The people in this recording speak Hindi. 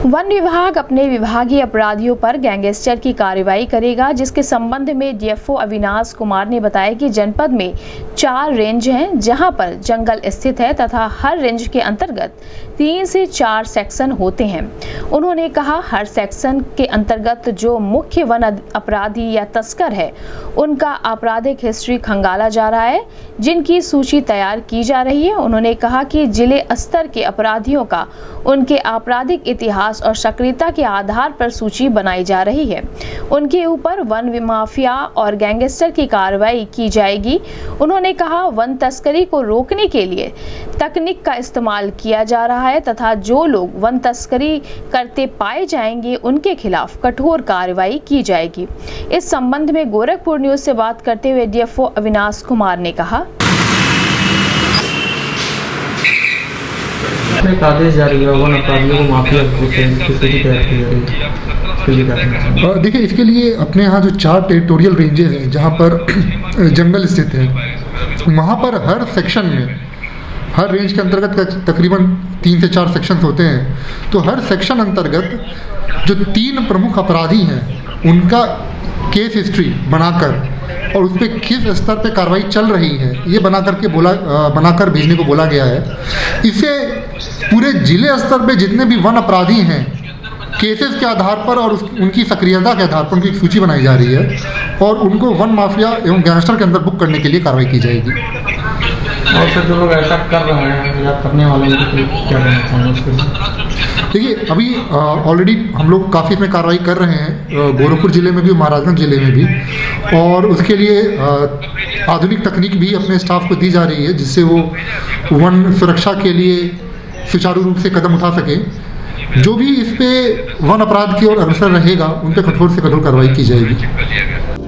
वन विभाग अपने विभागीय अपराधियों पर गैंगस्टर की कार्रवाई करेगा, जिसके संबंध में डीएफओ अविनाश कुमार ने बताया कि जनपद में 4 रेंज हैं जहां पर जंगल स्थित है तथा हर रेंज के अंतर्गत 3 से 4 सेक्शन होते हैं। उन्होंने कहा हर सेक्शन के अंतर्गत जो मुख्य वन अपराधी या तस्कर है उनका आपराधिक हिस्ट्री खंगाला जा रहा है, जिनकी सूची तैयार की जा रही है। उन्होंने कहा कि जिले स्तर के अपराधियों का उनके आपराधिक इतिहास और सक्रियता के आधार पर सूची बनाई जा रही है। उनके ऊपर वन माफिया और गैंगस्टर की कार्रवाई की जाएगी। उन्होंने कहा वन तस्करी को रोकने के लिए तकनीक का इस्तेमाल किया जा रहा है तथा जो लोग वन तस्करी करते पाए जाएंगे उनके खिलाफ कठोर कार्रवाई की जाएगी। इस संबंध में गोरखपुर न्यूज से बात करते हुए डीएफओ अविनाश कुमार ने कहा, आदेश जारी हुआ वन अपराधियों को माफिया देखिए, इसके लिए अपने यहाँ जो 4 टेरिटोरियल रेंजेस हैं जहाँ पर जंगल स्थित है, वहाँ पर हर सेक्शन में हर रेंज के अंतर्गत तकरीबन 3 से 4 सेक्शंस होते हैं। तो हर सेक्शन अंतर्गत जो 3 प्रमुख अपराधी हैं उनका केस हिस्ट्री बनाकर और उस पर किस स्तर पे कार्रवाई चल रही है ये बनाकर भेजने को बोला गया है। इससे पूरे जिले स्तर पे जितने भी वन अपराधी हैं केसेस के आधार पर और उनकी सक्रियता के आधार पर उनकी एक सूची बनाई जा रही है और उनको वन माफिया एवं गैंगस्टर के अंदर बुक करने के लिए कार्रवाई की जाएगी। और सर जो लोग ऐसा कर रहे हैं या करने वाले हैं तो क्या कहना चाहेंगे? देखिए, अभी ऑलरेडी हम लोग काफ़ी इसमें कार्रवाई कर रहे हैं, गोरखपुर जिले में भी, महाराजगंज जिले में भी, और उसके लिए आधुनिक तकनीक भी अपने स्टाफ को दी जा रही है जिससे वो वन सुरक्षा के लिए सुचारू रूप से कदम उठा सकें। जो भी इस पे वन अपराध की ओर अग्रसर रहेगा उन पर कठोर से कठोर कार्रवाई की जाएगी।